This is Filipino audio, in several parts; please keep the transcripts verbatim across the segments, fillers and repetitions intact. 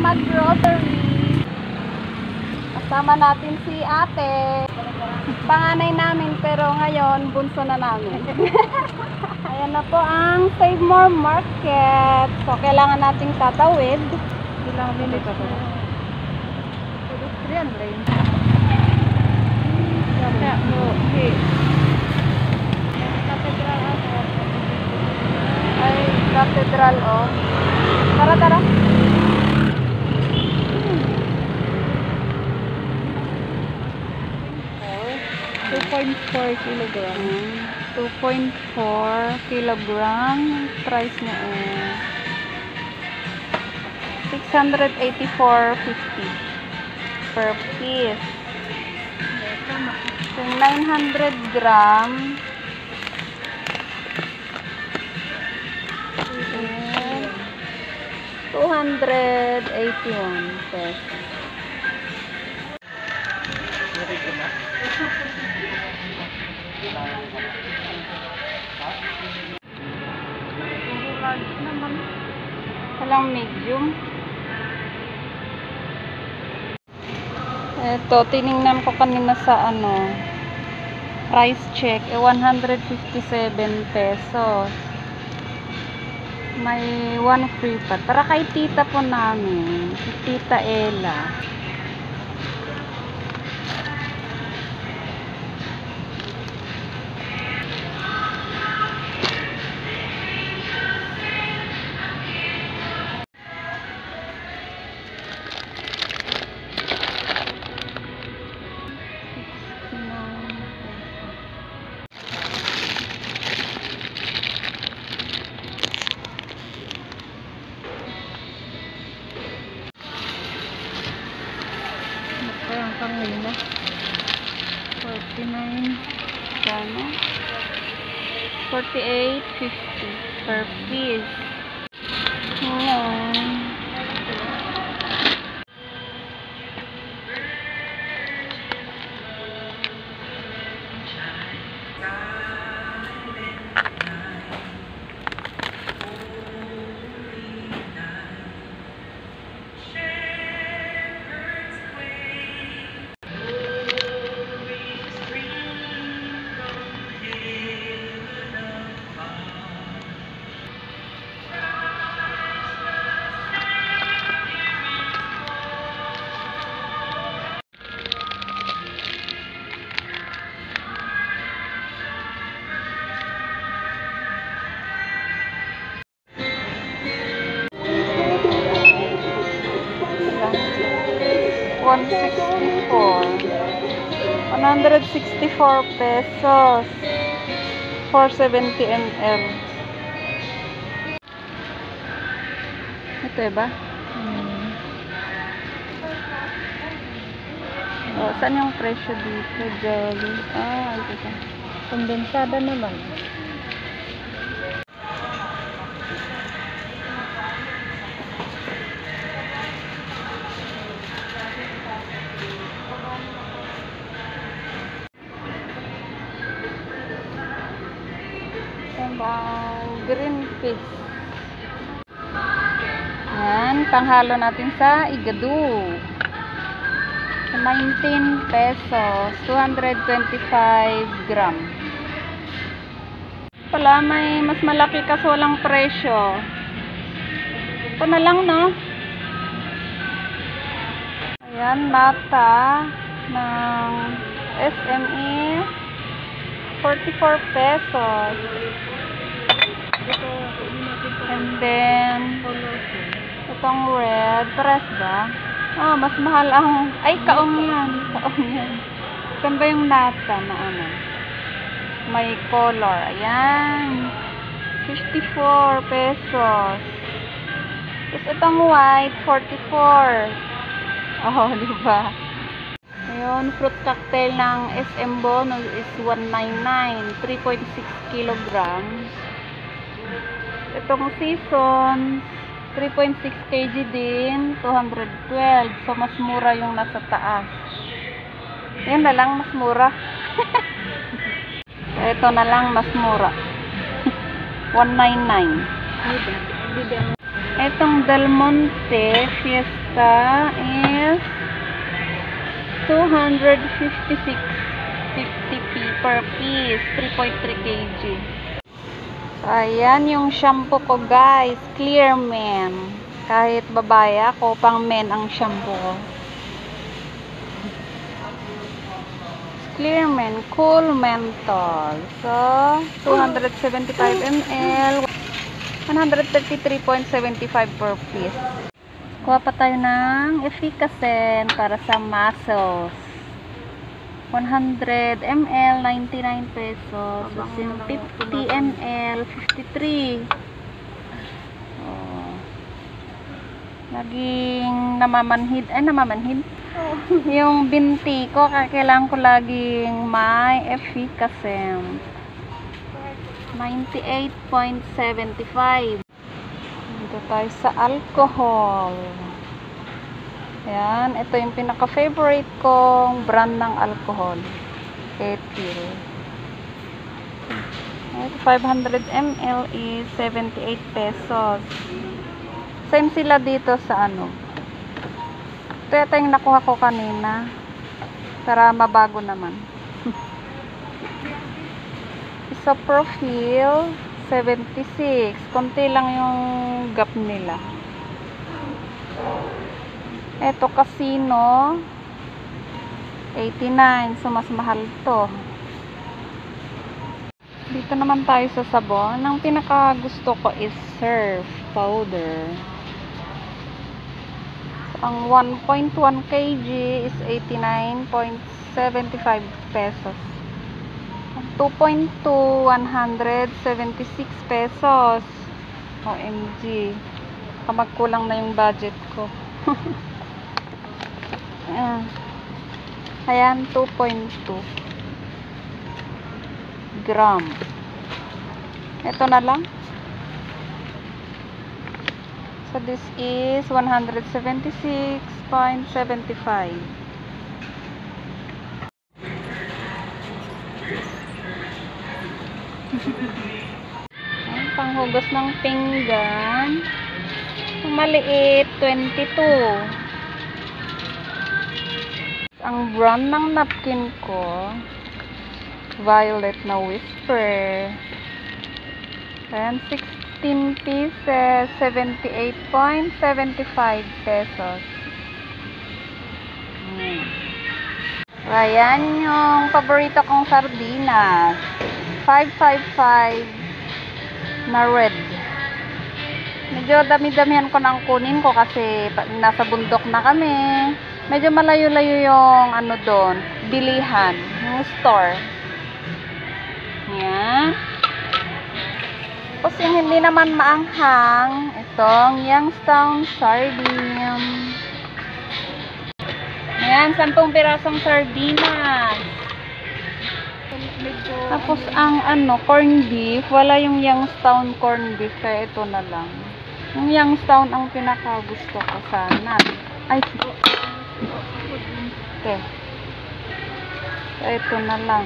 mag-grocery. Kasama natin si ate. Panganay namin pero ngayon bunso na namin. Ayan na po ang Save More Market. So kailangan nating tatawid. Ilang minutes ako. Pedestrian lane. Kaya mo, okay. Cathedral ako. Ay, Cathedral oh. Tara, tara. two point four kilogram. two point four kilogram. Price niya eh six hundred eighty-four fifty per piece. So, nine hundred gram. two hundred eighty-one pesos. Walang medium. Ito, tiningnan ko kanina sa ano, price check, eh, one hundred fifty-seven pesos. May one free pa. Tara kay tita po namin, si Tita Ella. Ang kanina forty-nine kano forty-eight fifty per piece. Ayan. one sixty-four one hundred sixty-four pesos four seventy milliliters. Ito ba? Hmm. Oh, saan yung presyo dito? Jolly. Ah, ito ka. Kondensada naman. Green fish. Yan, panghalo natin sa igado. nineteen pesos, two hundred twenty-five gram. Pala may mas malaki kaso walang presyo. Ito na lang, no? Ayan, nata ng S M E forty-four pesos. And then itong red press ba? Oh, mas mahal ang ay kaong yan, kaong yan. Saan ba yung nata na ano? May color. Ayan. fifty-four pesos. Tapos itong white forty-four. Oh, di ba? Ayun, fruit cocktail ng S M Bonus is one ninety-nine, three point six kilograms. Itong season three point six kilograms din, two hundred twelve. So mas mura yung nasa taas. Yan na lang, mas mura. Ito na lang, mas mura. one ninety-nine. Itong Del Monte Fiesta Isa is two hundred fifty-six fifty p per piece, three point three kilograms. Ayan yung shampoo ko guys, Clear Men. Kahit babae ako, pang men ang shampoo ko. Clear Men Cool Menthol. So, two hundred seventy-five milliliters, one hundred thirty-three point seven five per piece. Kuha pa tayo ng Efficasen para sa muscles. one hundred milliliters, ninety-nine pesos. fifty milliliters, fifty-three. Oh. Laging namamanhid. Ay, namamanhid. Oh. Yung binti ko, kailangan ko laging may Efficasen. ninety-eight point seven five. Dito tayo sa alcohol. Ayan, ito yung pinaka-favorite kong brand ng alcohol. Ethyl. five hundred milliliters is seventy-eight pesos. Same sila dito sa ano. Ito yata yung nakuha ko kanina. Para mabago naman. Isopropyl, seventy-six. Konti lang yung gap nila. Ito Casino, eighty-nine. So, mas mahal to. Dito naman tayo sa sabon. Ang pinaka gusto ko is Surf powder. So, ang one point one kilograms is eighty-nine point seven five pesos. two point two, one hundred seventy-six pesos. O M G. Kamagkulang na yung budget ko. Ayan. Ayan, two point two gram. Ito na lang. So, this is one hundred seventy-six point seven five. Ayan, panghugas ng pinggan. Maliit, twenty-two. Ang brand ng napkin ko, Violet na Whisper. Ayan, sixteen pieces, seventy-eight point seven five pesos. Hmm. Ayan yung paborito kong sardinas. five five five na red. Medyo dami-damihan ko nang kunin ko kasi nasa bundok na kami. Medyo malayo-layo yung ano doon, bilihan, yung store. Yan. Tapos yung hindi naman maanghang, itong Youngstown sardine. Ayan, sampung pirasong sardinas. Tapos ang ano, corn beef, wala yung Youngstown corn beef, kaya ito na lang. Yung Youngstown ang pinaka gusto ko sana. Ay, okay. So, ito na lang.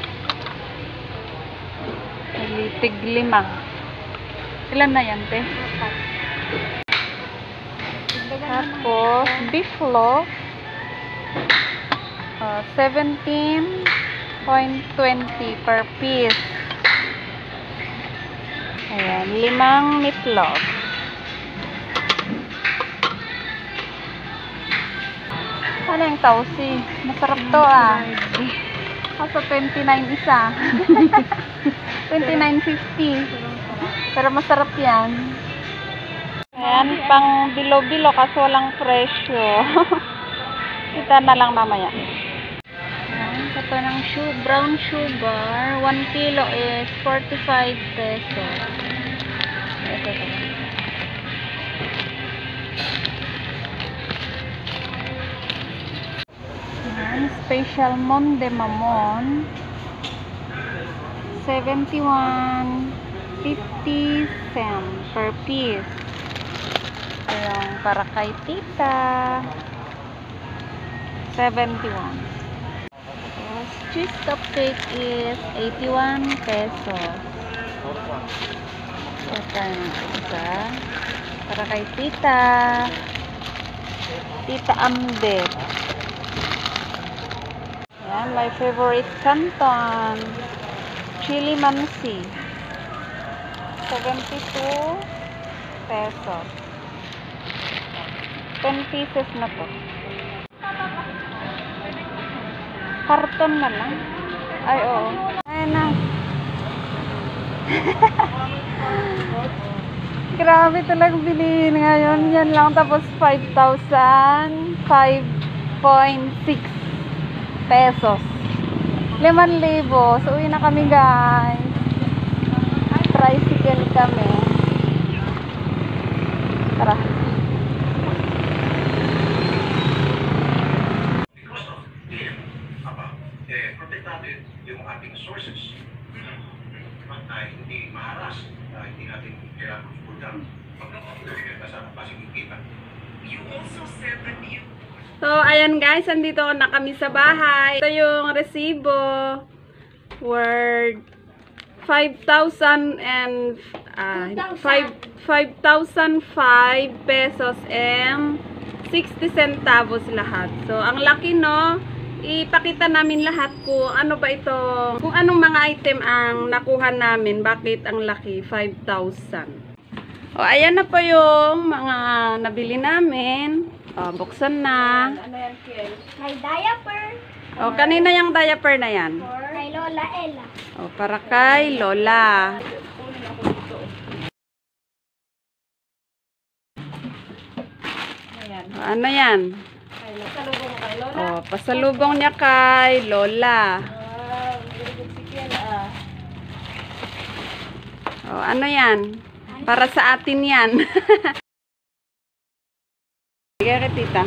Litig lima. Ilan na yan, te? Tapos, beef loaf. Uh, seventeen point two zero per piece. Ayan, limang meatloaf. Ano yung tausi? Masarap to ah. Kaso twenty-nine isa. twenty-nine fifty. Pero masarap yan. Ayan, pang bilo-bilo kasi walang presyo. Kita na lang mamaya. Ayan, ito ng sugar, brown sugar. one kilo is forty-five pesos. Ito, ito. Special Monde Mamon, seventy-one fifty cents per piece. Ito yung para kay tita, seventy-one. Tapos cheese cupcake is eighty-one pesos. Ito yung isa para kay tita. Tita Amdet. Yan, my favorite canton. Chili Mansi. seventy-two pesos. ten pieces na to. Karton na lang. Ay, oo. Ayan na. Grabe talagang bilihin ngayon. Yan lang. Tapos five thousand five point six pesos. limang libo. So, uwi na kami, guys. Tricycle kami. Tara. Yung ating sources at uh, hindi maharas, uh, hindi natin kailangan pull down pagkakita sa klaseng kita. You also said that you... So, ayan guys, andito na kami sa bahay. Ito yung resibo worth five thousand and uh, five thousand five pesos and sixty centavos lahat. So, ang laki, no? Ipakita namin lahat kung ano ba ito, kung anong mga item ang nakuha namin, bakit ang laki, five thousand. O, ayan na po yung mga nabili namin. O, buksan na. Ano yan, Kiel? May diaper. O, kanina yung diaper na yan. Kay Lola Ella. O, para kay Lola. O, ano yan? Pasalubong mo kay Lola. O, pasalubong niya kay Lola. Wow, very good si Kiel, ah. O, ano yan? Para sa atin yan. Sige ka, tita.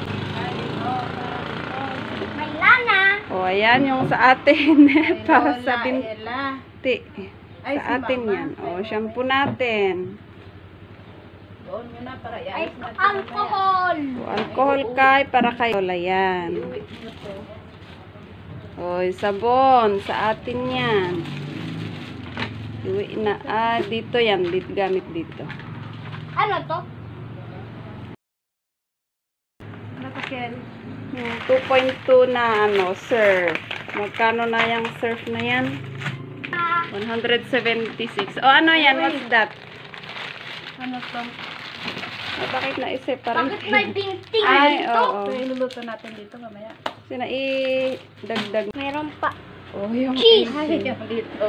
May lana. O, ayan yung sa atin. Para sa Lola binti. Ella. Ay, Sa si atin Mama. yan. O, shampoo natin. Doon nyo na para Ay, iayos natin. alcohol. O, alcohol kay para kay Lola yan. O, sabon. Sa atin yan. Iwi na. Ah, dito yan. Dito, gamit dito. Ano to? Ano to, Kiel? Yung two point two na ano, surf. Magkano na yung surf na yan? one hundred seventy-six. O, ano yan? What's that? Ano to? O, bakit na-separate? Bakit may pinting Ay, dito? oo. Ito iluluto natin dito mamaya. Sina i-dagdag. Meron pa. Oh, yung Cheese. Ay, eighteen. yung dito.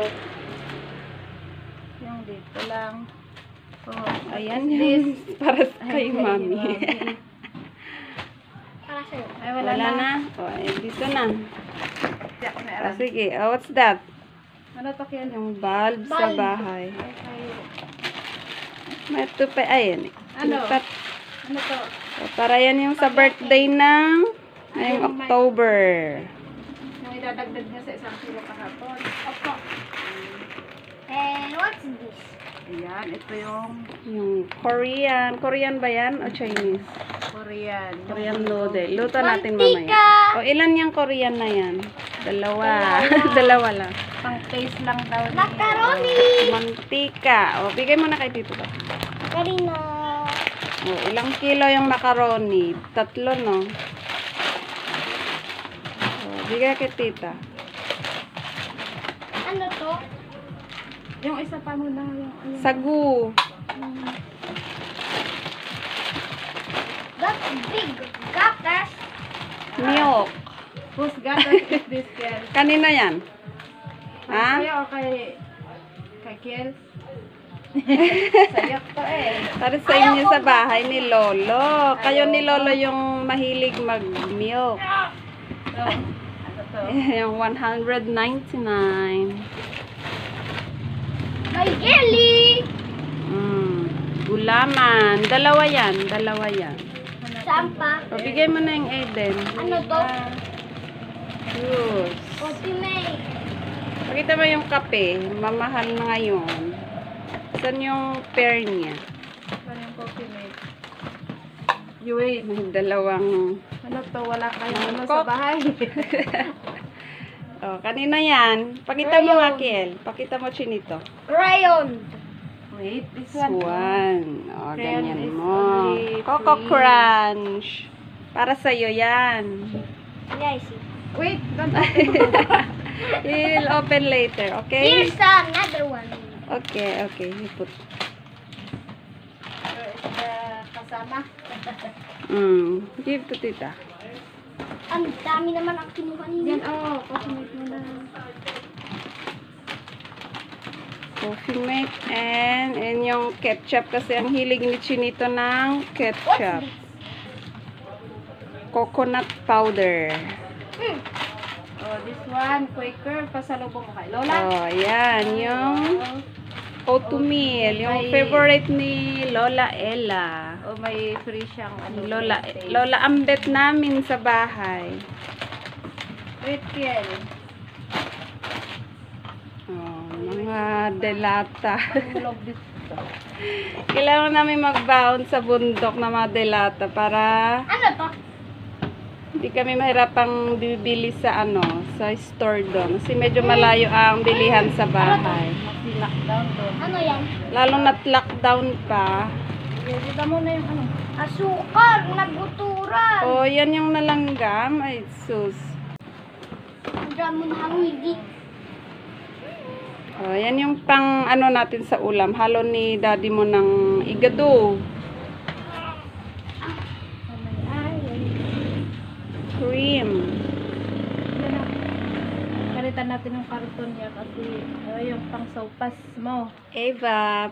Yung dito lang. Oh, Ayan this. yung para kay Ay, mami. mami. Para sa'yo. Ay, wala, Wala na. na. O, ay, dito na. Hindi ako may O, alam. sige. O, what's that? Ano to, Kiel? Yung bulb sa Bulb. bahay. Ay, ay. May tupa. Ayan. Ano? Tupat. Ano to? O, para yan yung sa birthday ng ngayong October. Yung idadagdag niya sa isang kilo kahapon. Opo. And what's this? Ayan, ito yung Yung Korean. Korean ba yan? O Chinese? Korean. Korean noodle. Luto natin Mantika. mamaya. O, ilan yung Korean na yan? Dalawa. Dalawa lang. Pang taste lang daw. niya. Macaroni. Mantika. O, bigay mo na kay Tito ba? Karina. O, ilang kilo yung macaroni? Tatlo, no? O, bigay kay Tita. Ano to? Yung isa pa muna. Yung, yung, Sagu. That's big. Gatas. Milk. whose gatas is this, Kiel? Kanina yan. Ha? Ha? Sa'yo o kay... Kay Kiel? Sa'yo to eh. Para sa inyo sa bahay ni Lolo. Kayo ni Lolo yung mahilig mag-milk. So, ano to? Yung one hundred ninety-nine. May jelly. Mm. Gulaman. Dalawa yan. Dalawa yan. Saan pa? O, bigay mo na yung Aiden. Ano to? Juice. Ultimate. Pakita mo yung kape. Mamahal na ngayon. Saan yung pair niya? Ano yung coffee mate? You wait. May dalawang... Ano to? Wala kayong ano sa Coke. bahay. Oh, kanina yan. Pakita mo nga, Kiel. Pakita mo, Chinito. Rayon. Wait, this one. Swan. Oh, Then ganyan it's mo. only Coco three. Crunch. Para sa'yo yan. Yeah, I see. Wait, don't open. You'll open later, okay? Here's another one. Okay, okay. You put. Where is the kasama? Mm. Give to tita. Ang dami naman ang kinuha niya. Yan, oh. Coffee mate mo na. Coffee mate and, and yung ketchup kasi ang hilig ni Chinito ng What's ketchup. this? Coconut powder. Mm. Oh, this one, Quaker, pasalubong mo kay Lola. Oh, yan. Yung oatmeal. Yung favorite ni Lola Ella. Oh, may free siyang ano. Lola, taste. Lola Ambet namin sa bahay. Wait, Kiel. Oh, mga delata. Tulog dito. Kailangan namin magbaon sa bundok na mga delata para Ano to? hindi kami mahirapang bibili sa ano, sa store doon. Kasi medyo malayo ang bilihan sa bahay. Lockdown doon. Ano yan? Lalo na't lockdown pa. Dito mo na yung ano. Asukal, naguturan. Oh, yan yung nalanggam. Ay, sus. Ang dami na hangigi. Oh, yan yung pang ano natin sa ulam. Halo ni daddy mo ng igado. Cream. Palitan natin yung karton niya kasi uh, yung pang sopas mo. Eva.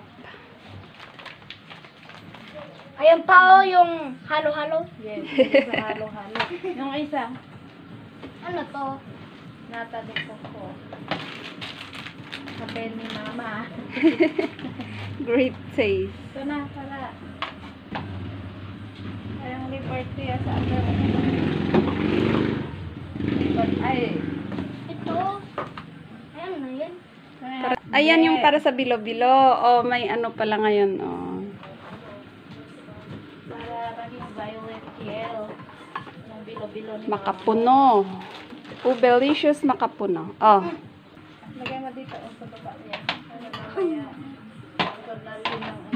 Ayun pa oh, yung halo-halo. Yes, yung sa halo-halo. Yung isa, Ano to? nata de coco. Sabi ni mama. Great taste. Ito na, pala. Ayong liberty ah, sa ano. But, ay, Ito. Ayan na yan. Para- Ayan yung para sa bilo-bilo. Oh, may ano pala ngayon. Oh. para maging violet yellow. Yung bilo-bilo ni Makapuno. Ubelicious makapuno. Oh. Lagay mo dito oh, sa baba niya. Ano mamaya. Ito na rin ang ano.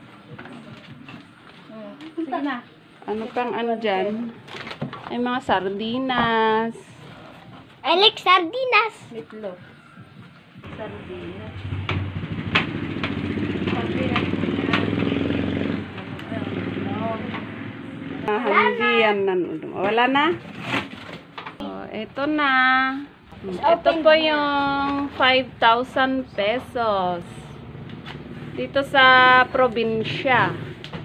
Hmm. Sige na. Ano pang ano dyan? Ay, mga sardinas. I like sardinas. Meatloaf. Sardina. Sardinas. Ah, hindi yan. nan- Wala na? Oh, ito na. Ito po yung five thousand pesos. Dito sa probinsya.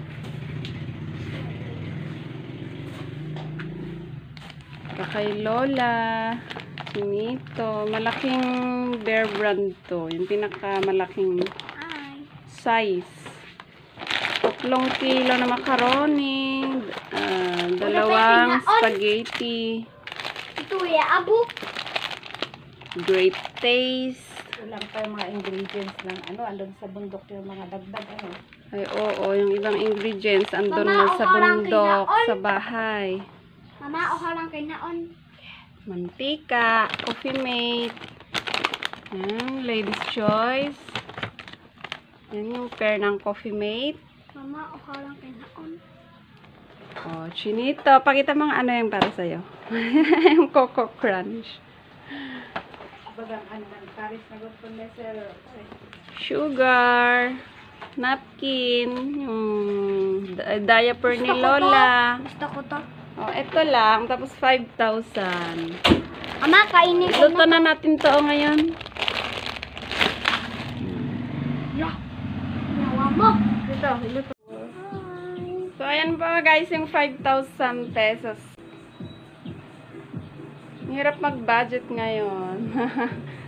Kay Lola. Nito. Malaking Bear Brand to. Yung pinakamalaking Ay. size. Tatlong kilo na macaroni. ah, dalawang spaghetti. Ito ya, abo. Great taste. Kulang pa yung mga ingredients ng ano, andun sa bundok yung mga dagdag ano. Ay, oo. Yung ibang ingredients andun Mama, na sa okay lang bundok, kinaon. sa bahay. Mama, okay lang kay naon. Mantika, Coffee Mate. Yan, Ladies Choice. Yan yung pair ng Coffee Mate. Mama, okay lang kay naon. Oh, Chinito. Pakita mo nga ano yung para sa'yo. Yung Coco Crunch. Bagang andan, Paris na gupon na sir. Sugar. Napkin. Yung di- diaper ni Lola. Gusto ko to. Oh, ito lang. Tapos five thousand. Mama, kainin ko Luto na. na natin to oh, ngayon. Nawa mo. Dito, iluto. So, ayan pa guys, yung five thousand pesos. Ang hirap mag-budget ngayon.